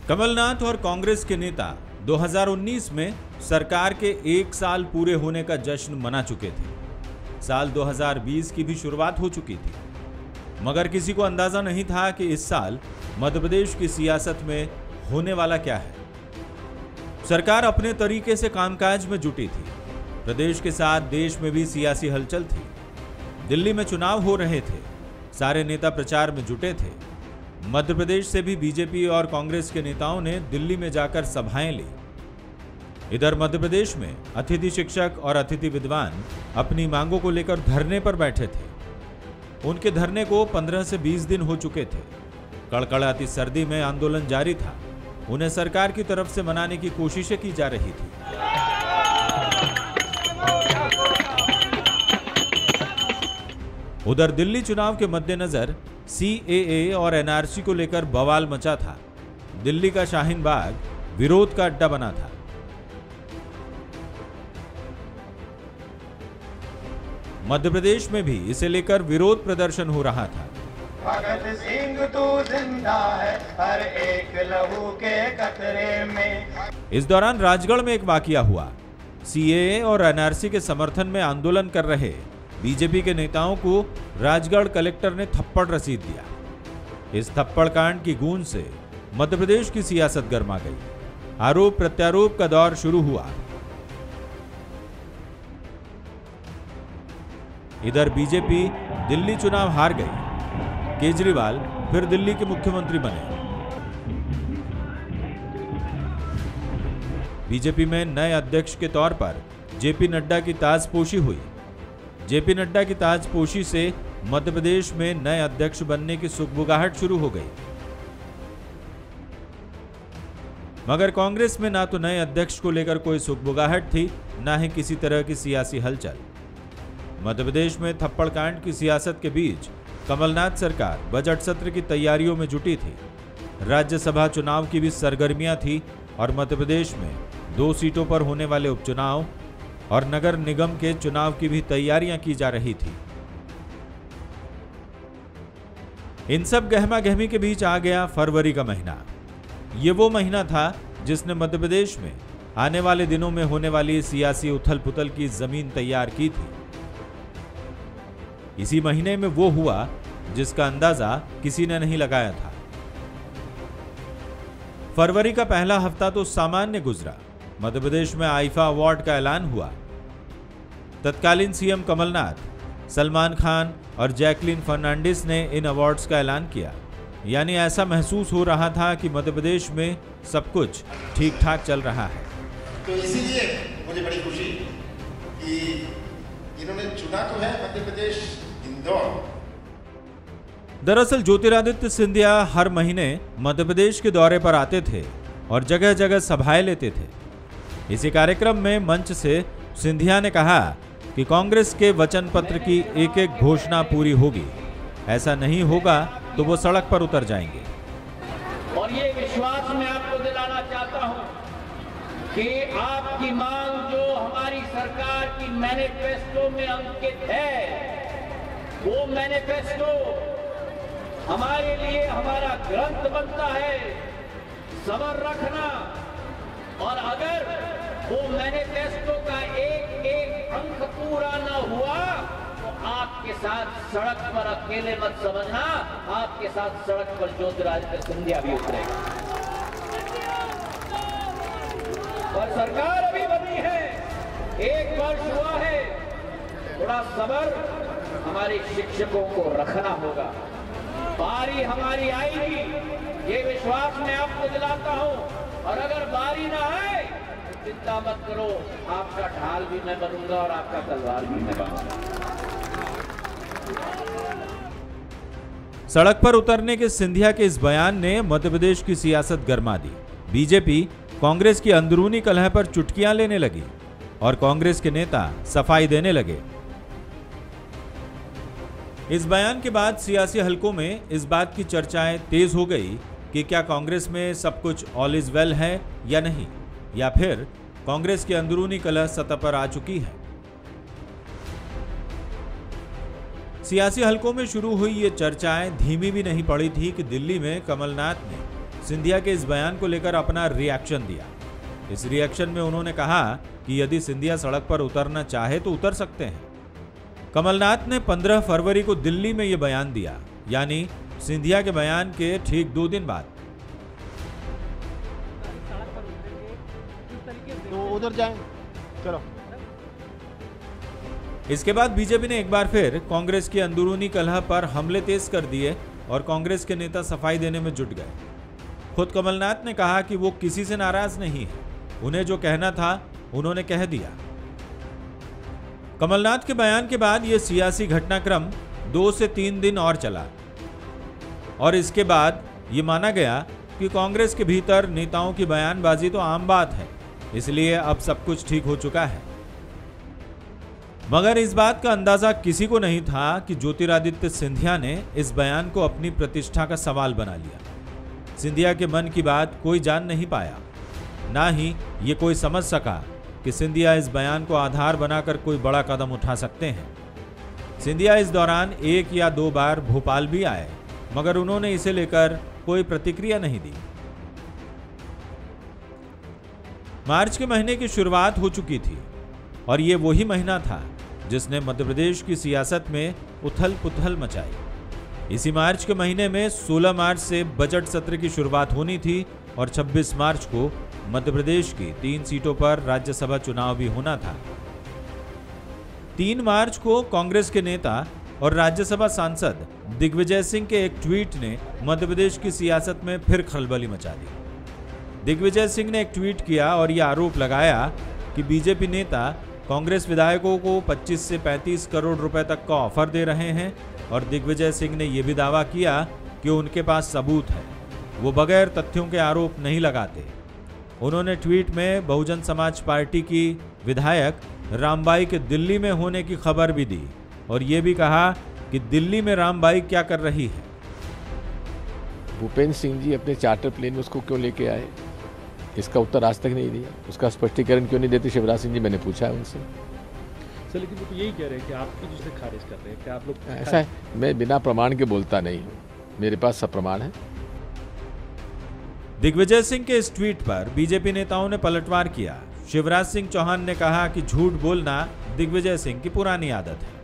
कमलनाथ और कांग्रेस के नेता 2019 में सरकार के 1 साल पूरे होने का जश्न मना चुके थे। साल 2020 की भी शुरुआत हो चुकी थी, मगर किसी को अंदाजा नहीं था कि इस साल मध्य प्रदेश की सियासत में होने वाला क्या है। सरकार अपने तरीके से कामकाज में जुटी थी। प्रदेश के साथ देश में भी सियासी हलचल थी। दिल्ली में चुनाव हो रहे थे, सारे नेता प्रचार में जुटे थे। मध्य प्रदेश से भी बीजेपी और कांग्रेस के नेताओं ने दिल्ली में जाकर सभाएं ली। इधर मध्य प्रदेश में अतिथि शिक्षक और अतिथि विद्वान अपनी मांगों को लेकर धरने पर बैठे थे। उनके धरने को 15 से 20 दिन हो चुके थे। कड़कड़ाती सर्दी में आंदोलन जारी था। उन्हें सरकार की तरफ से मनाने की कोशिशें की जा रही थी। उधर दिल्ली चुनाव के मद्देनजर सीएए और एनआरसी को लेकर बवाल मचा था। दिल्ली का शाहीन बाग विरोध का अड्डा बना था। मध्य प्रदेश में भी इसे लेकर विरोध प्रदर्शन हो रहा था। भगत सिंह तू जिंदा है हर एक लहू के कतरे में। इस दौरान राजगढ़ में एक वाकया हुआ। सीएए और एनआरसी के समर्थन में आंदोलन कर रहे बीजेपी के नेताओं को राजगढ़ कलेक्टर ने थप्पड़ रसीद दिया। इस थप्पड़ कांड की गूंज से मध्य प्रदेश की सियासत गर्मा गई। आरोप प्रत्यारोप का दौर शुरू हुआ। इधर बीजेपी दिल्ली चुनाव हार गई। केजरीवाल फिर दिल्ली के मुख्यमंत्री बने। बीजेपी में नए अध्यक्ष के तौर पर जेपी नड्डा की ताजपोशी हुई। जेपी नड्डा की ताजपोशी से मध्य प्रदेश में नए अध्यक्ष बनने की सुगबुगाहट शुरू हो गई। मगर कांग्रेस में ना तो नए अध्यक्ष को लेकर कोई सुगबुगाहट थी, ना ही किसी तरह की सियासी हलचल। मध्य प्रदेश में थप्पड़ कांड की सियासत के बीच कमलनाथ सरकार बजट सत्र की तैयारियों में जुटी थी। राज्यसभा चुनाव की भी सरगर्मियां थी और मध्य प्रदेश में 2 सीटों पर होने वाले उपचुनाव और नगर निगम के चुनाव की भी तैयारियां की जा रही थी। इन सब गहमा गहमी के बीच आ गया फरवरी का महीना। ये वो महीना था जिसने मध्य प्रदेश में आने वाले दिनों में होने वाली सियासी उथल पुथल की जमीन तैयार की थी। इसी महीने में वो हुआ जिसका अंदाजा किसी ने नहीं लगाया था। फरवरी का पहला हफ्ता तो सामान्य गुजरा। मध्य प्रदेश में आईफा अवार्ड का ऐलान हुआ। तत्कालीन सीएम कमलनाथ, सलमान खान और जैकलीन फर्नांडिस ने इन अवार्ड्स का ऐलान किया। यानी ऐसा महसूस हो रहा था कि मध्य प्रदेश में सब कुछ ठीक ठाक चल रहा है। तो इसीलिए मुझे बड़ी खुशी कि इन्होंने चुना तो है मध्य प्रदेश इंदौर। दरअसल ज्योतिरादित्य सिंधिया हर महीने मध्य प्रदेश के दौरे पर आते थे और जगह जगह सभाएं लेते थे। इसी कार्यक्रम में मंच से सिंधिया ने कहा कि कांग्रेस के वचन पत्र की एक एक घोषणा पूरी होगी। ऐसा नहीं होगा तो वो सड़क पर उतर जाएंगे। और ये विश्वास मैं आपको दिलाना चाहता हूं कि आपकी मांग जो हमारी सरकार की मैनिफेस्टो में अंकित है, वो मैनिफेस्टो हमारे लिए हमारा ग्रंथ बनता है। सबर रखना, और अगर वो मैनिफेस्टो का एक एक अंक पूरा न हुआ तो आपके साथ सड़क पर अकेले मत समझना, आपके साथ सड़क पर ज्योतिरादित्य सिंधिया भी उतरेगा। और सरकार अभी बनी है, 1 वर्ष हुआ है। थोड़ा सबर हमारे शिक्षकों को रखना होगा। बारी हमारी आएगी, ये विश्वास मैं आपको दिलाता हूं। और अगर बारी ना आए तो चिंता मत करो, आपका ढाल भी मैं बनूंगा और आपका तलवार भी मैं बनूंगा। सड़क पर उतरने के सिंधिया के इस बयान ने मध्य प्रदेश की सियासत गरमा दी। बीजेपी कांग्रेस की अंदरूनी कलह पर चुटकियां लेने लगी और कांग्रेस के नेता सफाई देने लगे। इस बयान के बाद सियासी हलकों में इस बात की चर्चाएं तेज हो गई कि क्या कांग्रेस में सब कुछ ऑल इज वेल है या नहीं, या फिर कांग्रेस की अंदरूनी कलह सतह पर आ चुकी है। सियासी हलकों में शुरू हुई ये चर्चाएं धीमी भी नहीं पड़ी थी कि दिल्ली में कमलनाथ ने सिंधिया के इस बयान को लेकर अपना रिएक्शन दिया। इस रिएक्शन में उन्होंने कहा कि यदि सिंधिया सड़क पर उतरना चाहे तो उतर सकते हैं। कमलनाथ ने 15 फरवरी को दिल्ली में यह बयान दिया, यानी सिंधिया के बयान के ठीक 2 दिन बाद। तो उधर जाएं, चलो। इसके बाद बीजेपी ने एक बार फिर कांग्रेस की अंदरूनी कलह पर हमले तेज कर दिए और कांग्रेस के नेता सफाई देने में जुट गए। खुद कमलनाथ ने कहा कि वो किसी से नाराज नहीं है, उन्हें जो कहना था उन्होंने कह दिया। कमलनाथ के बयान के बाद यह सियासी घटनाक्रम 2 से 3 दिन और चला और इसके बाद ये माना गया कि कांग्रेस के भीतर नेताओं की बयानबाजी तो आम बात है, इसलिए अब सब कुछ ठीक हो चुका है। मगर इस बात का अंदाजा किसी को नहीं था कि ज्योतिरादित्य सिंधिया ने इस बयान को अपनी प्रतिष्ठा का सवाल बना लिया। सिंधिया के मन की बात कोई जान नहीं पाया, ना ही ये कोई समझ सका कि सिंधिया इस बयान को आधार बनाकर कोई बड़ा कदम उठा सकते हैं। सिंधिया इस दौरान 1 या 2 बार भोपाल भी आए, मगर उन्होंने इसे लेकर कोई प्रतिक्रिया नहीं दी। मार्च के महीने की शुरुआत हो चुकी थी और ये वही महीना था जिसने मध्य प्रदेश की सियासत में उथल पुथल मचाई। इसी मार्च के महीने में 16 मार्च से बजट सत्र की शुरुआत होनी थी और 26 मार्च को मध्य प्रदेश की 3 सीटों पर राज्यसभा चुनाव भी होना था। 3 मार्च को कांग्रेस के नेता और राज्यसभा सांसद दिग्विजय सिंह के एक ट्वीट ने मध्य प्रदेश की सियासत में फिर खलबली मचा दी। दिग्विजय सिंह ने एक ट्वीट किया और यह आरोप लगाया कि बीजेपी नेता कांग्रेस विधायकों को 25 से 35 करोड़ रुपए तक का ऑफर दे रहे हैं और दिग्विजय सिंह ने यह भी दावा किया कि उनके पास सबूत है, वो बगैर तथ्यों के आरोप नहीं लगाते। उन्होंने ट्वीट में बहुजन समाज पार्टी की विधायक रामबाई के दिल्ली में होने की खबर भी दी और ये भी कहा कि दिल्ली में रामबाई क्या कर रही है। भूपेंद्र सिंह जी अपने चार्टर प्लेन में उसको क्यों लेके आए, इसका उत्तर आज तक नहीं दिया। उसका स्पष्टीकरण क्यों नहीं देते शिवराज सिंह जी, मैंने पूछा है उनसे। सर लेकिन वो तो यही कह रहे हैं कि आप जिसे खारिज कर रहे हैं कि आप लोग ऐसा है, मैं बिना प्रमाण के बोलता नहीं हूँ, मेरे पास सब प्रमाण है। दिग्विजय सिंह के इस ट्वीट पर बीजेपी नेताओं ने पलटवार किया। शिवराज सिंह चौहान ने कहा कि झूठ बोलना दिग्विजय सिंह की पुरानी आदत है।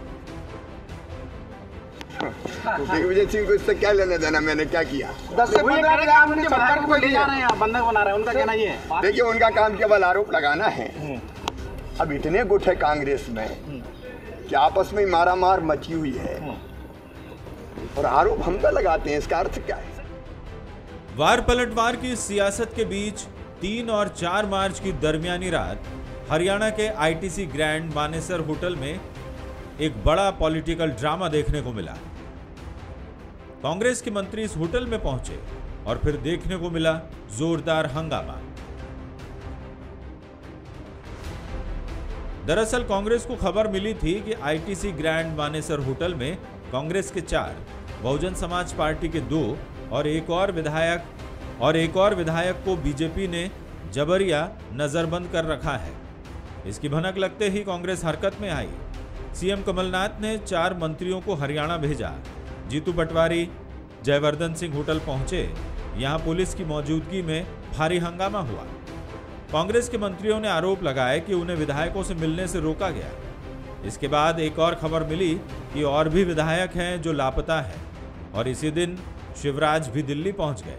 दिग्विजय सिंह को इससे क्या लेना देना, मैंने क्या किया? 10 से 15 ग्राम उनके बंधक को ले जा रहे हैं, बंधक बना रहे हैं, उनका कहना ये है। देखिए, उनका काम केवल आरोप लगाना है। अब इतने गुट है कांग्रेस में कि आपस में मारामार मची हुई है और आरोप हम पे लगाते हैं, इसका अर्थ क्या है? वार पलटवार की सियासत के बीच 3 और 4 मार्च की दरमियानी रात हरियाणा के आईटीसी ग्रैंड मानेसर होटल में एक बड़ा पॉलिटिकल ड्रामा देखने को मिला। कांग्रेस के मंत्री इस होटल में पहुंचे और फिर देखने को मिला जोरदार हंगामा। दरअसल कांग्रेस को खबर मिली थी कि आईटीसी ग्रैंड मानेसर होटल में कांग्रेस के 4, बहुजन समाज पार्टी के 2 और एक और विधायक को बीजेपी ने जबरिया नजरबंद कर रखा है। इसकी भनक लगते ही कांग्रेस हरकत में आई। सीएम कमलनाथ ने 4 मंत्रियों को हरियाणा भेजा। जीतू पटवारी, जयवर्धन सिंह होटल पहुंचे। यहां पुलिस की मौजूदगी में भारी हंगामा हुआ। कांग्रेस के मंत्रियों ने आरोप लगाए कि उन्हें विधायकों से मिलने से रोका गया। इसके बाद एक और खबर मिली कि और भी विधायक हैं जो लापता हैं और इसी दिन शिवराज भी दिल्ली पहुंच गए।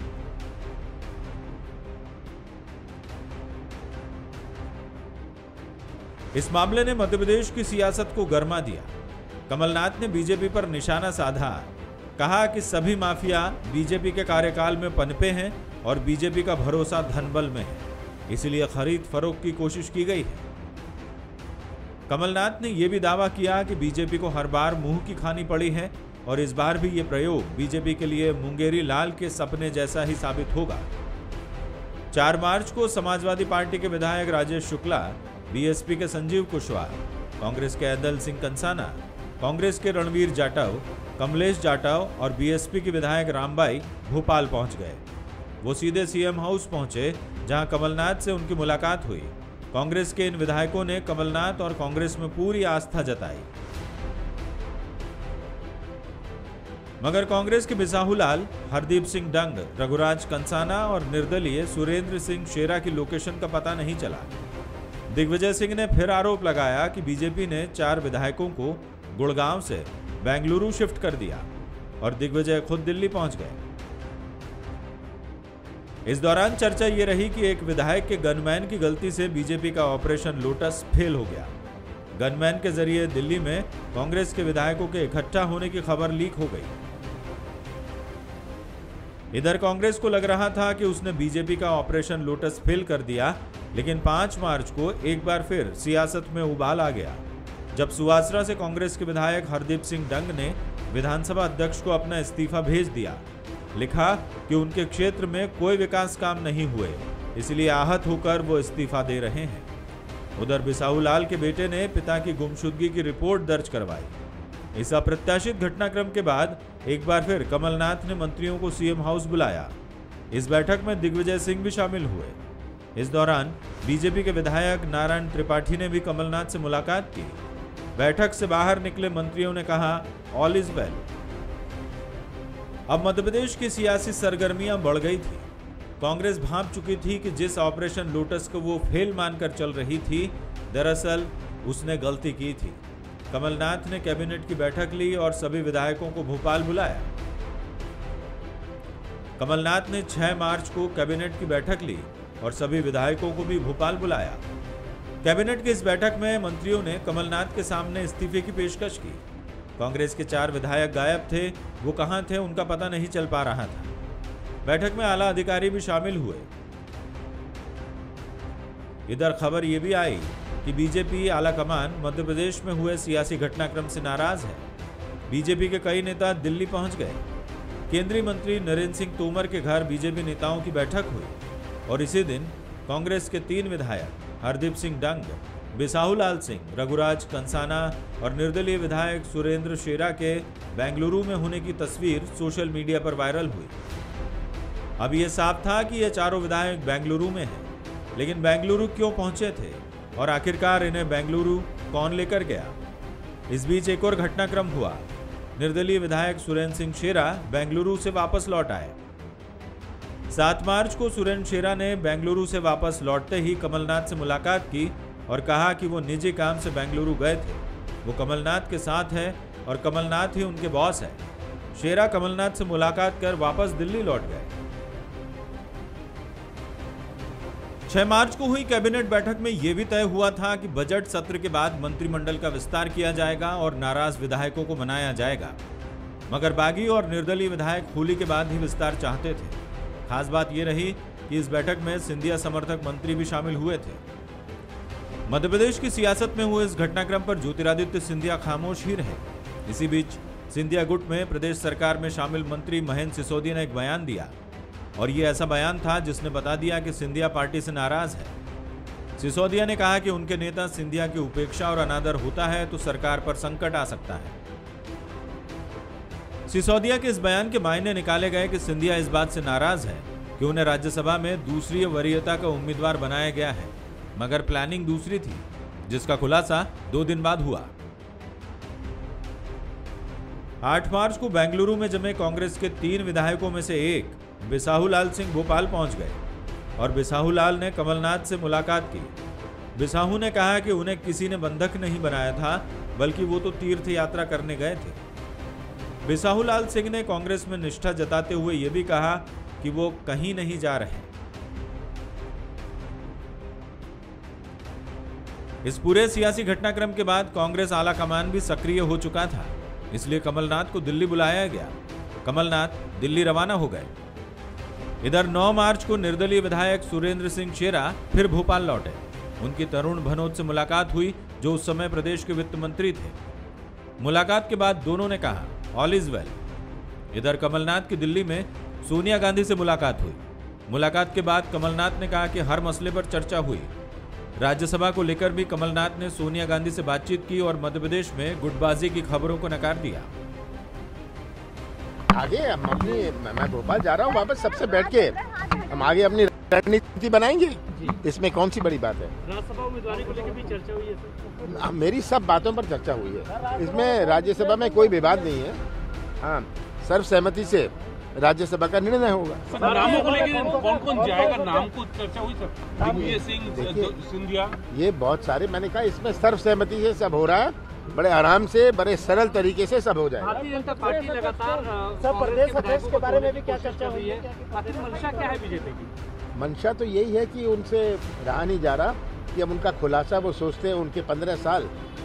इस मामले ने मध्य प्रदेश की सियासत को गरमा दिया। कमलनाथ ने बीजेपी पर निशाना साधा, कहा कि सभी माफिया बीजेपी के कार्यकाल में पनपे हैं और बीजेपी का भरोसा धनबल में है, इसलिए खरीद फरोख्त की कोशिश की गई है। कमलनाथ ने यह भी दावा किया कि बीजेपी को हर बार मुंह की खानी पड़ी है और इस बार भी ये प्रयोग बीजेपी के लिए मुंगेरी लाल के सपने जैसा ही साबित होगा। 4 मार्च को समाजवादी पार्टी के विधायक राजेश शुक्ला, बीएसपी के संजीव कुशवाहा, कांग्रेस के ऐदल सिंह कंसाना, कांग्रेस के रणवीर जाटव, कमलेश जाटव और बीएसपी के विधायक रामबाई भोपाल पहुंच गए। वो सीधे सीएम हाउस पहुंचे, जहां कमलनाथ से उनकी मुलाकात हुई। कांग्रेस के इन विधायकों ने कमलनाथ और कांग्रेस में पूरी आस्था जताई। मगर कांग्रेस के बिसाहू लाल, हरदीप सिंह डंग, रघुराज कंसाना और निर्दलीय सुरेंद्र सिंह शेरा की लोकेशन का पता नहीं चला। दिग्विजय सिंह ने फिर आरोप लगाया कि बीजेपी ने 4 विधायकों को गुड़गांव से बेंगलुरु शिफ्ट कर दिया और दिग्विजय खुद दिल्ली पहुंच गए। इस दौरान चर्चा ये रही कि एक विधायक के गनमैन की गलती से बीजेपी का ऑपरेशन लोटस फेल हो गया। गनमैन के जरिए दिल्ली में कांग्रेस के विधायकों के इकट्ठा होने की खबर लीक हो गई। इधर कांग्रेस को लग रहा था कि उसने बीजेपी का ऑपरेशन लोटस फेल कर दिया, लेकिन 5 मार्च को एक बार फिर सियासत में उबाल आ गया, जब सुवासरा से कांग्रेस के विधायक हरदीप सिंह डंग ने विधानसभा अध्यक्ष को अपना इस्तीफा भेज दिया। लिखा कि उनके क्षेत्र में कोई विकास काम नहीं हुए, इसलिए आहत होकर वो इस्तीफा दे रहे हैं। उधर बिसाहू लाल के बेटे ने पिता की गुमशुदगी की रिपोर्ट दर्ज करवाई। इस अप्रत्याशित घटनाक्रम के बाद एक बार फिर कमलनाथ ने मंत्रियों को सीएम हाउस बुलाया। इस बैठक में दिग्विजय सिंह भी शामिल हुए। इस दौरान बीजेपी के विधायक नारायण त्रिपाठी ने भी कमलनाथ से मुलाकात की। बैठक से बाहर निकले मंत्रियों ने कहा, ऑल इज वेल। अब मध्य प्रदेश की सियासी सरगर्मियां बढ़ गई थी। कांग्रेस भांप चुकी थी कि जिस ऑपरेशन लोटस को वो फेल मानकर चल रही थी, दरअसल उसने गलती की थी। कमलनाथ ने कैबिनेट की बैठक ली और सभी विधायकों को भोपाल बुलाया। कमलनाथ ने 6 मार्च को कैबिनेट की बैठक ली और सभी विधायकों को भी भोपाल बुलाया। कैबिनेट की इस बैठक में मंत्रियों ने कमलनाथ के सामने इस्तीफे की पेशकश की। कांग्रेस के 4 विधायक गायब थे, वो कहां थे उनका पता नहीं चल पा रहा था। बैठक में आला अधिकारी भी शामिल हुए। इधर खबर यह भी आई कि बीजेपी आला कमान मध्य प्रदेश में हुए सियासी घटनाक्रम से नाराज है। बीजेपी के कई नेता दिल्ली पहुंच गए। केंद्रीय मंत्री नरेंद्र सिंह तोमर के घर बीजेपी नेताओं की बैठक हुई और इसी दिन कांग्रेस के 3 विधायक हरदीप सिंह डंग, बिसाहू लाल सिंह, रघुराज कंसाना और निर्दलीय विधायक सुरेंद्र शेरा के बेंगलुरु में होने की तस्वीर सोशल मीडिया पर वायरल हुई। अब यह साफ था कि ये चारों विधायक बेंगलुरु में हैं, लेकिन बेंगलुरु क्यों पहुंचे थे और आखिरकार इन्हें बेंगलुरु कौन लेकर गया? इस बीच एक और घटनाक्रम हुआ। निर्दलीय विधायक सुरेंद्र सिंह शेरा बेंगलुरु से वापस लौट आए। 7 मार्च को सुरेंद्र शेरा ने बेंगलुरु से वापस लौटते ही कमलनाथ से मुलाकात की और कहा कि वो निजी काम से बेंगलुरु गए थे। वो कमलनाथ के साथ है और कमलनाथ ही उनके बॉस है। शेरा कमलनाथ से मुलाकात कर वापस दिल्ली लौट गए। 6 मार्च को हुई कैबिनेट बैठक में यह भी तय हुआ था कि बजट सत्र के बाद मंत्रिमंडल का विस्तार किया जाएगा और नाराज विधायकों को मनाया जाएगा। मगर बागी और निर्दलीय विधायक होली के बाद ही विस्तार चाहते थे। खास बात यह रही कि इस बैठक में सिंधिया समर्थक मंत्री भी शामिल हुए थे। मध्य प्रदेश की सियासत में हुए इस घटनाक्रम पर ज्योतिरादित्य सिंधिया खामोश ही रहे। इसी बीच सिंधिया गुट में प्रदेश सरकार में शामिल मंत्री महेंद्र सिसोदिया ने एक बयान दिया और ये ऐसा बयान था जिसने बता दिया कि सिंधिया पार्टी से नाराज है। सिसोदिया ने कहा कि उनके नेता सिंधिया की उपेक्षा और अनादर होता है तो सरकार पर संकट आ सकता है। सिसोदिया के इस बयान के मायने निकाले गए कि सिंधिया इस बात से नाराज है कि उन्हें राज्यसभा में दूसरी वरीयता का उम्मीदवार बनाया गया है, मगर प्लानिंग दूसरी थी, जिसका खुलासा 2 दिन बाद हुआ। 8 मार्च को बेंगलुरु में जमे कांग्रेस के 3 विधायकों में से एक बिसाहू लाल सिंह भोपाल पहुंच गए और बिसाहू लाल ने कमलनाथ से मुलाकात की। बिसाहू ने कहा कि उन्हें किसी ने बंधक नहीं बनाया था, बल्कि वो तो तीर्थ यात्रा करने गए थे। बिसाहू लाल सिंह ने कांग्रेस में निष्ठा जताते हुए यह भी कहा कि वो कहीं नहीं जा रहे। इस पूरे सियासी घटनाक्रम के बाद कांग्रेस आला कमान भी सक्रिय हो चुका था, इसलिए कमलनाथ को दिल्ली बुलाया गया। कमलनाथ दिल्ली रवाना हो गए। इधर 9 मार्च को निर्दलीय विधायक सुरेंद्र सिंह शेरा फिर भोपाल लौटे। उनकी तरुण भनोत से मुलाकात हुई, जो उस समय प्रदेश के वित्त मंत्री थे। मुलाकात के बाद दोनों ने कहा, ऑल इज वेल। इधर कमलनाथ की दिल्ली में सोनिया गांधी से मुलाकात हुई। मुलाकात के बाद कमलनाथ ने कहा कि हर मसले पर चर्चा हुई। राज्यसभा को लेकर भी कमलनाथ ने सोनिया गांधी से बातचीत की और मध्य प्रदेश में गुटबाजी की खबरों को नकार दिया। आगे मैं भोपाल जा रहा हूँ, वापस सबसे बैठ के हम आगे अपनी रणनीति बनाएंगे। इसमें कौन सी बड़ी बात है? राज्यसभा उम्मीदवारी को लेकर भी चर्चा हुई है सर? मेरी सब बातों पर चर्चा हुई है। इसमें राज्यसभा में कोई विवाद नहीं है। हाँ, सर्वसहमति से राज्यसभा का निर्णय होगा। नामों को लेकर कौन-कौन जाएगा, नाम को चर्चा हुई सर? दिग्विजय सिंह, सिंधिया, ये बहुत सारे, मैंने कहा इसमें सर्वसहमति से सब हो रहा है, बड़े आराम से, बड़े सरल तरीके से सब हो जाएगा। भारतीय जनता पार्टी लगातार सब प्रदेश अध्यक्ष के बारे में भी क्या चर्चा हुई है? आखिर मंशा क्या है बीजेपी की? मंशा तो यही है कि उनसे रहा नहीं जा रहा कि अब उनका खुलासा, वो सोचते हैं उनके 15 साल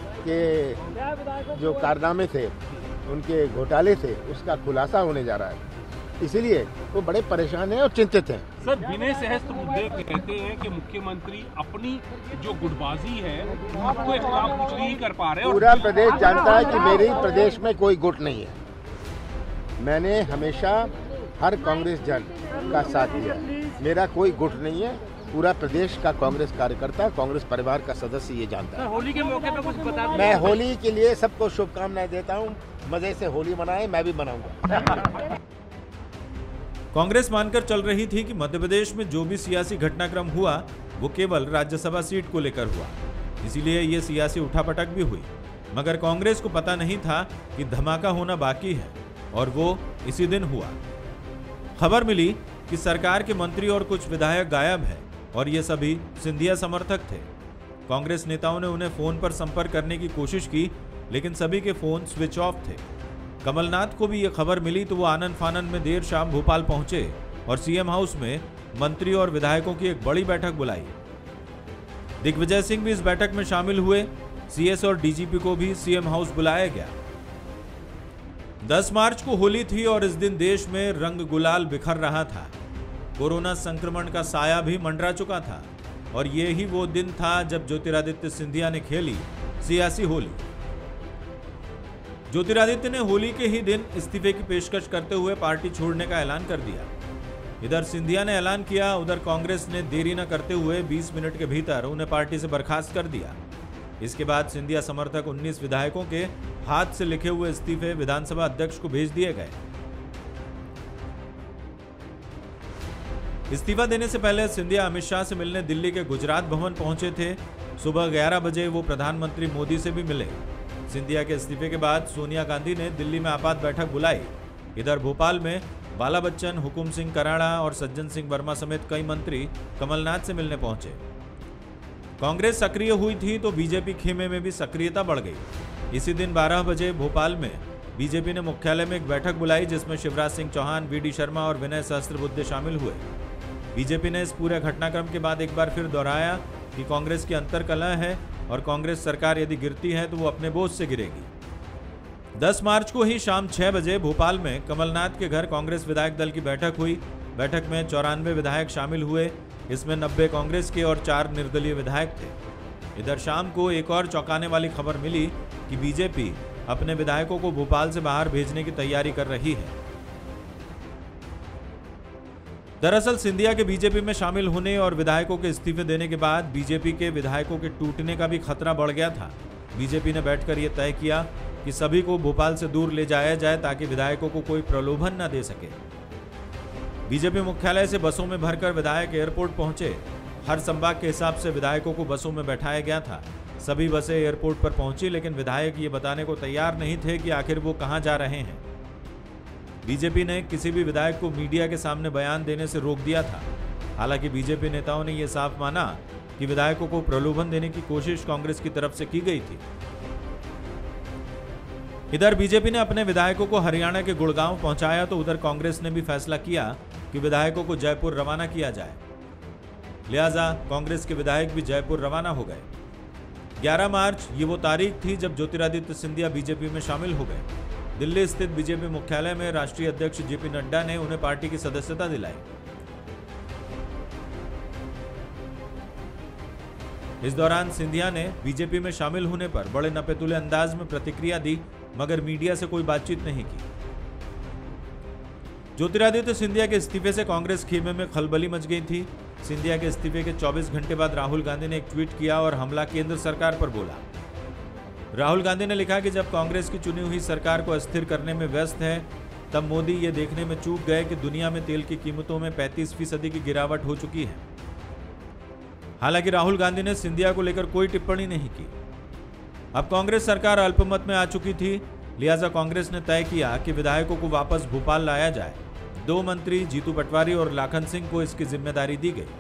के जो कारनामे थे, उनके घोटाले थे, उसका खुलासा होने जा रहा है, इसीलिए वो बड़े परेशान हैं और चिंतित हैं। सर, विनय सहस्त्र मुद्दे कहते हैं कि मुख्यमंत्री अपनी जो गुटबाजी है उसके खिलाफ कुछ नहीं कर पा रहे। पूरा प्रदेश जानता है कि मेरे प्रदेश में कोई गुट नहीं है। मैंने हमेशा हर कांग्रेस जन का साथ दिया, मेरा कोई गुट नहीं है। पूरा प्रदेश का कांग्रेस कार्यकर्ता, कांग्रेस परिवार का सदस्य ये जानता है। होली के मौके पर कुछ बता दें। मैं होली के लिए सबको शुभकामनाएं देता हूँ, मजे से होली मनाएं, मैं भी मनाऊंगा। कांग्रेस मानकर चल रही थी कि मध्य प्रदेश में जो भी सियासी घटनाक्रम हुआ वो केवल राज्यसभा सीट को लेकर हुआ, इसीलिए ये सियासी उठापटक भी हुई। मगर कांग्रेस को पता नहीं था कि धमाका होना बाकी है, और वो इसी दिन हुआ। खबर मिली कि सरकार के मंत्री और कुछ विधायक गायब है, और ये सभी सिंधिया समर्थक थे। कांग्रेस नेताओं ने उन्हें फोन पर संपर्क करने की कोशिश की, लेकिन सभी के फोन स्विच ऑफ थे। कमलनाथ को भी यह खबर मिली तो वो आनन फानन में देर शाम भोपाल पहुंचे और सीएम हाउस में मंत्री और विधायकों की एक बड़ी बैठक बुलाई। दिग्विजय सिंह भी इस बैठक में शामिल हुए। सीएस और डीजीपी को भी सीएम हाउस बुलाया गया। 10 मार्च को होली थी और इस दिन देश में रंग गुलाल बिखर रहा था। कोरोना संक्रमण का साया भी मंडरा चुका था, और ये ही वो दिन था जब ज्योतिरादित्य सिंधिया ने खेली सियासी होली। ज्योतिरादित्य ने होली के ही दिन इस्तीफे की पेशकश करते हुए पार्टी छोड़ने का ऐलान कर दिया। इधर सिंधिया ने ऐलान किया, उधर कांग्रेस ने देरी न करते हुए 20 मिनट के भीतर उन्हें पार्टी से बर्खास्त कर दिया। इसके बाद सिंधिया समर्थक 19 विधायकों के हाथ से लिखे हुए इस्तीफे विधानसभा अध्यक्ष को भेज दिए गए। इस्तीफा देने से पहले सिंधिया अमित शाह से मिलने दिल्ली के गुजरात भवन पहुंचे थे। सुबह 11 बजे वो प्रधानमंत्री मोदी से भी मिले। सिंधिया के इस्तीफे के बाद सोनिया गांधी ने दिल्ली में आपात बैठक बुलाई। इधर भोपाल में बाला बच्चन, हुकुम सिंह कराड़ा और सज्जन सिंह वर्मा समेत कई मंत्री कमलनाथ से मिलने पहुंचे। कांग्रेस सक्रिय हुई थी तो बीजेपी खेमे में भी सक्रियता बढ़ गई। इसी दिन 12 बजे भोपाल में बीजेपी ने मुख्यालय में एक बैठक बुलाई, जिसमें शिवराज सिंह चौहान, वीडी शर्मा और विनय सहस्त्रबुद्धे शामिल हुए। बीजेपी ने इस पूरे घटनाक्रम के बाद एक बार फिर दोहराया कि कांग्रेस की अंतर्कलह है और कांग्रेस सरकार यदि गिरती है तो वो अपने बोझ से गिरेगी। 10 मार्च को ही शाम 6 बजे भोपाल में कमलनाथ के घर कांग्रेस विधायक दल की बैठक हुई। बैठक में 94 विधायक शामिल हुए। इसमें 90 कांग्रेस के और 4 निर्दलीय विधायक थे। इधर शाम को एक और चौंकाने वाली खबर मिली कि बीजेपी अपने विधायकों को भोपाल से बाहर भेजने की तैयारी कर रही है। दरअसल सिंधिया के बीजेपी में शामिल होने और विधायकों के इस्तीफे देने के बाद बीजेपी के विधायकों के टूटने का भी खतरा बढ़ गया था। बीजेपी ने बैठकर यह तय किया कि सभी को भोपाल से दूर ले जाया जाए ताकि विधायकों को कोई प्रलोभन न दे सके। बीजेपी मुख्यालय से बसों में भरकर विधायक एयरपोर्ट पहुंचे। हर संभाग के हिसाब से विधायकों को बसों में बैठाया गया था। सभी बसें एयरपोर्ट पर पहुंची, लेकिन विधायक ये बताने को तैयार नहीं थे कि आखिर वो कहां जा रहे हैं। बीजेपी ने किसी भी विधायक को मीडिया के सामने बयान देने से रोक दिया था। हालांकि बीजेपी नेताओं ने यह साफ माना कि विधायकों को प्रलोभन देने की कोशिश कांग्रेस की तरफ से की गई थी। इधर बीजेपी ने अपने विधायकों को हरियाणा के गुड़गांव पहुंचाया तो उधर कांग्रेस ने भी फैसला किया कि विधायकों को जयपुर रवाना किया जाए। लिहाजा कांग्रेस के विधायक भी जयपुर रवाना हो गए। 11 मार्च ये वो तारीख थी जब ज्योतिरादित्य सिंधिया बीजेपी में शामिल हो गए। दिल्ली स्थित बीजेपी मुख्यालय में राष्ट्रीय अध्यक्ष जेपी नड्डा ने उन्हें पार्टी की सदस्यता दिलाई। इस दौरान सिंधिया ने बीजेपी में शामिल होने पर बड़े नपेतुले अंदाज में प्रतिक्रिया दी, मगर मीडिया से कोई बातचीत नहीं की। ज्योतिरादित्य सिंधिया के इस्तीफे से कांग्रेस खेमे में खलबली मच गई थी। सिंधिया के इस्तीफे के 24 घंटे बाद राहुल गांधी ने एक ट्वीट किया और हमला केंद्र सरकार पर बोला। राहुल गांधी ने लिखा कि जब कांग्रेस की चुनी हुई सरकार को अस्थिर करने में व्यस्त है, तब मोदी ये देखने में चूक गए कि दुनिया में तेल की कीमतों में 35% की गिरावट हो चुकी है। हालांकि राहुल गांधी ने सिंधिया को लेकर कोई टिप्पणी नहीं की। अब कांग्रेस सरकार अल्पमत में आ चुकी थी। लिहाजा कांग्रेस ने तय किया कि विधायकों को वापस भोपाल लाया जाए। 2 मंत्री जीतू पटवारी और लाखन सिंह को इसकी जिम्मेदारी दी गई।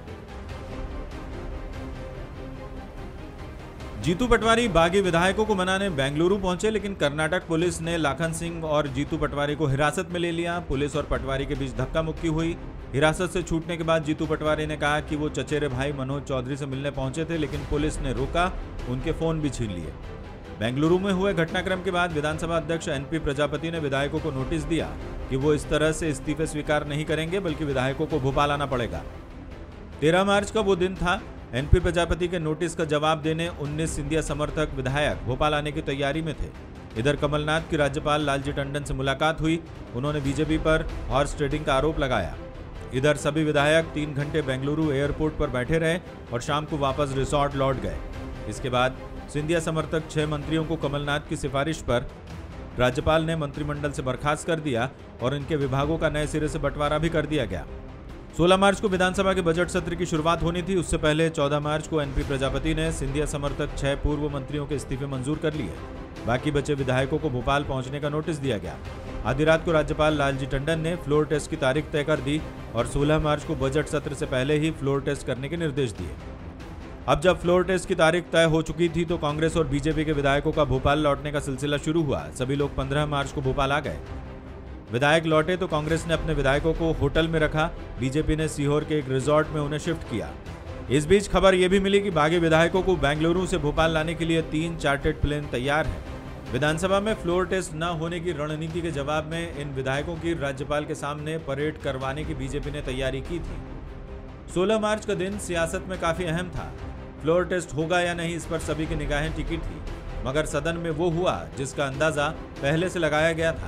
जीतू पटवारी बागी विधायकों को मनाने बेंगलुरु पहुंचे, लेकिन कर्नाटक पुलिस ने लाखन सिंह और जीतू पटवारी को हिरासत में ले लिया। पुलिस और पटवारी के बीच धक्का मुक्की हुई। हिरासत से छूटने के बाद जीतू पटवारी ने कहा कि वो चचेरे भाई मनोज चौधरी से मिलने पहुंचे थे, लेकिन पुलिस ने रोका, उनके फोन भी छीन लिए। बेंगलुरु में हुए घटनाक्रम के बाद विधानसभा अध्यक्ष एनपी प्रजापति ने विधायकों को नोटिस दिया कि वो इस तरह से इस्तीफे स्वीकार नहीं करेंगे, बल्कि विधायकों को भोपाल आना पड़ेगा। 13 मार्च का वो दिन था। एनपी प्रजापति के नोटिस का जवाब देने 19 सिंधिया समर्थक विधायक भोपाल आने की तैयारी में थे। इधर कमलनाथ की राज्यपाल लालजी टंडन से मुलाकात हुई। उन्होंने बीजेपी पर हॉर्स ट्रेडिंग का आरोप लगाया। इधर सभी विधायक 3 घंटे बेंगलुरु एयरपोर्ट पर बैठे रहे और शाम को वापस रिसोर्ट लौट गए। इसके बाद सिंधिया समर्थक 6 मंत्रियों को कमलनाथ की सिफारिश पर राज्यपाल ने मंत्रिमंडल से बर्खास्त कर दिया और इनके विभागों का नए सिरे से बंटवारा भी कर दिया गया। 16 मार्च को विधानसभा के बजट सत्र की शुरुआत होनी थी। उससे पहले 14 मार्च को एनपी प्रजापति ने सिंधिया समर्थक 6 पूर्व मंत्रियों के इस्तीफे मंजूर कर लिए। बाकी बचे विधायकों को भोपाल पहुंचने का नोटिस दिया गया। आधी रात को राज्यपाल लालजी टंडन ने फ्लोर टेस्ट की तारीख तय कर दी और 16 मार्च को बजट सत्र से पहले ही फ्लोर टेस्ट करने के निर्देश दिए। अब जब फ्लोर टेस्ट की तारीख तय हो चुकी थी तो कांग्रेस और बीजेपी के विधायकों का भोपाल लौटने का सिलसिला शुरू हुआ। सभी लोग 15 मार्च को भोपाल आ गए। विधायक लौटे तो कांग्रेस ने अपने विधायकों को होटल में रखा। बीजेपी ने सीहोर के एक रिजॉर्ट में उन्हें शिफ्ट किया। इस बीच खबर यह भी मिली कि बागी विधायकों को बेंगलुरु से भोपाल लाने के लिए 3 चार्टर्ड प्लेन तैयार है। विधानसभा में फ्लोर टेस्ट न होने की रणनीति के जवाब में इन विधायकों की राज्यपाल के सामने परेड करवाने की बीजेपी ने तैयारी की थी। 16 मार्च का दिन सियासत में काफी अहम था। फ्लोर टेस्ट होगा या नहीं, इस पर सभी की निगाहें टिकी थी, मगर सदन में वो हुआ जिसका अंदाजा पहले से लगाया गया था।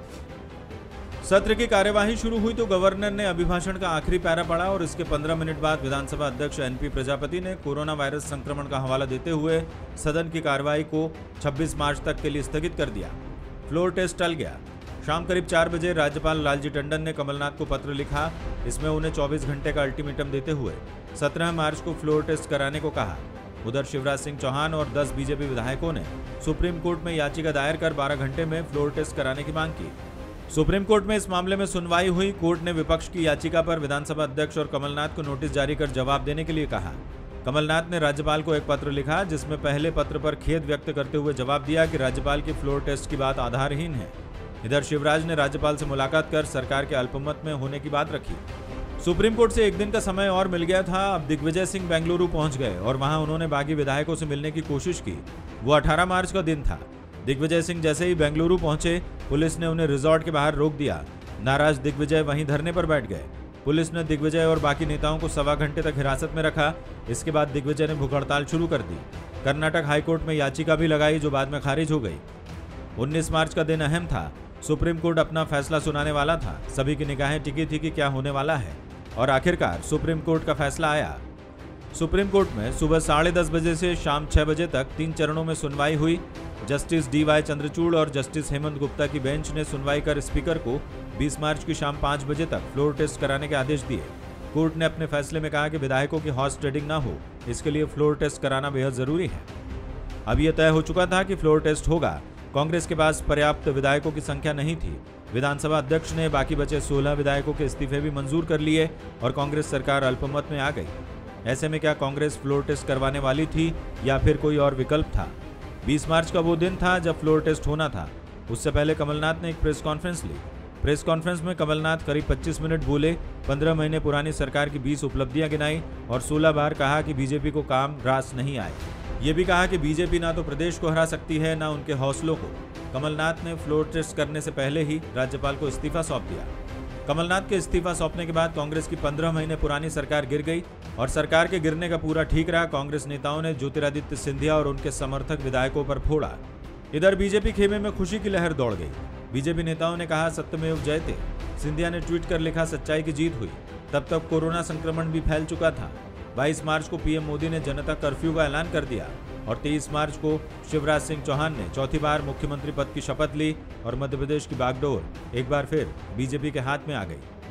सत्र की कार्यवाही शुरू हुई तो गवर्नर ने अभिभाषण का आखिरी पैरा पढ़ा और इसके 15 मिनट बाद विधानसभा अध्यक्ष एनपी प्रजापति ने कोरोना वायरस संक्रमण का हवाला देते हुए सदन की कार्यवाही को 26 मार्च तक के लिए स्थगित कर दिया। फ्लोर टेस्ट टल गया। शाम करीब 4 बजे राज्यपाल लालजी टंडन ने कमलनाथ को पत्र लिखा। इसमें उन्हें 24 घंटे का अल्टीमेटम देते हुए 17 मार्च को फ्लोर टेस्ट कराने को कहा। उधर शिवराज सिंह चौहान और 10 बीजेपी विधायकों ने सुप्रीम कोर्ट में याचिका दायर कर 12 घंटे में फ्लोर टेस्ट कराने की मांग की। सुप्रीम कोर्ट में इस मामले में सुनवाई हुई। कोर्ट ने विपक्ष की याचिका पर विधानसभा अध्यक्ष और कमलनाथ को नोटिस जारी कर जवाब देने के लिए कहा। कमलनाथ ने राज्यपाल को एक पत्र लिखा, जिसमें पहले पत्र पर खेद व्यक्त करते हुए जवाब दिया कि राज्यपाल की फ्लोर टेस्ट की बात आधारहीन है। इधर शिवराज ने राज्यपाल से मुलाकात कर सरकार के अल्पमत में होने की बात रखी। सुप्रीम कोर्ट से एक दिन का समय और मिल गया था। अब दिग्विजय सिंह बेंगलुरु पहुंच गए और वहां उन्होंने बागी विधायकों से मिलने की कोशिश की। वो 18 मार्च का दिन था। दिग्विजय सिंह जैसे ही बेंगलुरु पहुंचे, पुलिस ने उन्हें रिजॉर्ट के बाहर रोक दिया। नाराज दिग्विजय वहीं धरने पर बैठ गए। पुलिस ने दिग्विजय और बाकी नेताओं को 1.25 घंटे तक हिरासत में रखा। इसके बाद दिग्विजय ने भूख हड़ताल शुरू कर दी। कर्नाटक हाईकोर्ट में याचिका भी लगाई, जो बाद में खारिज हो गई। 19 मार्च का दिन अहम था। सुप्रीम कोर्ट अपना फैसला सुनाने वाला था। सभी की निगाहें टिकी थी कि क्या होने वाला है, और आखिरकार सुप्रीम कोर्ट का फैसला आया। सुप्रीम कोर्ट में सुबह 10:30 बजे से शाम 6 बजे तक 3 चरणों में सुनवाई हुई। Justice D.Y.. चंद्रचूड़ और जस्टिस हेमंत गुप्ता की बेंच ने सुनवाई कर स्पीकर को 20 मार्च की शाम 5 बजे तक फ्लोर टेस्ट कराने के आदेश दिए। कोर्ट ने अपने फैसले में कहा कि विधायकों की हॉर्स ट्रेडिंग ना हो, इसके लिए फ्लोर टेस्ट कराना बेहद जरूरी है। अब यह तय हो चुका था कि फ्लोर टेस्ट होगा। कांग्रेस के पास पर्याप्त विधायकों की संख्या नहीं थी। विधानसभा अध्यक्ष ने बाकी बचे 16 विधायकों के इस्तीफे भी मंजूर कर लिए और कांग्रेस सरकार अल्पमत में आ गई। ऐसे में क्या कांग्रेस फ्लोर टेस्ट करवाने वाली थी या फिर कोई और विकल्प था? 20 मार्च का वो दिन था जब फ्लोर टेस्ट होना था। उससे पहले कमलनाथ ने एक प्रेस कॉन्फ्रेंस ली। प्रेस कॉन्फ्रेंस में कमलनाथ करीब 25 मिनट बोले, 15 महीने पुरानी सरकार की 20 उपलब्धियां गिनाई और 16 बार कहा कि बीजेपी को काम रास नहीं आए। ये भी कहा कि बीजेपी ना तो प्रदेश को हरा सकती है, ना उनके हौसलों को। कमलनाथ ने फ्लोर टेस्ट करने से पहले ही राज्यपाल को इस्तीफा सौंप दिया। कमलनाथ के इस्तीफा सौंपने के बाद कांग्रेस की 15 महीने पुरानी सरकार गिर गई और सरकार के गिरने का पूरा ठीक रहा। कांग्रेस नेताओं ने ज्योतिरादित्य सिंधिया और उनके समर्थक विधायकों पर फोड़ा। इधर बीजेपी खेमे में खुशी की लहर दौड़ गई। बीजेपी नेताओं ने कहा, सत्यमेव जयते। सिंधिया ने ट्वीट कर लिखा, सच्चाई की जीत हुई। तब तक कोरोना संक्रमण भी फैल चुका था। 22 मार्च को पीएम मोदी ने जनता कर्फ्यू का ऐलान कर दिया और 23 मार्च को शिवराज सिंह चौहान ने चौथी बार मुख्यमंत्री पद की शपथ ली और मध्य प्रदेश की बागडोर एक बार फिर बीजेपी के हाथ में आ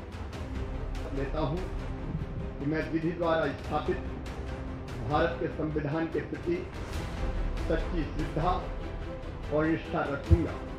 गई। लेता हूं कि मैं विधि द्वारा स्थापित भारत के संविधान के प्रति सच्ची श्रद्धा और निष्ठा रखूंगा।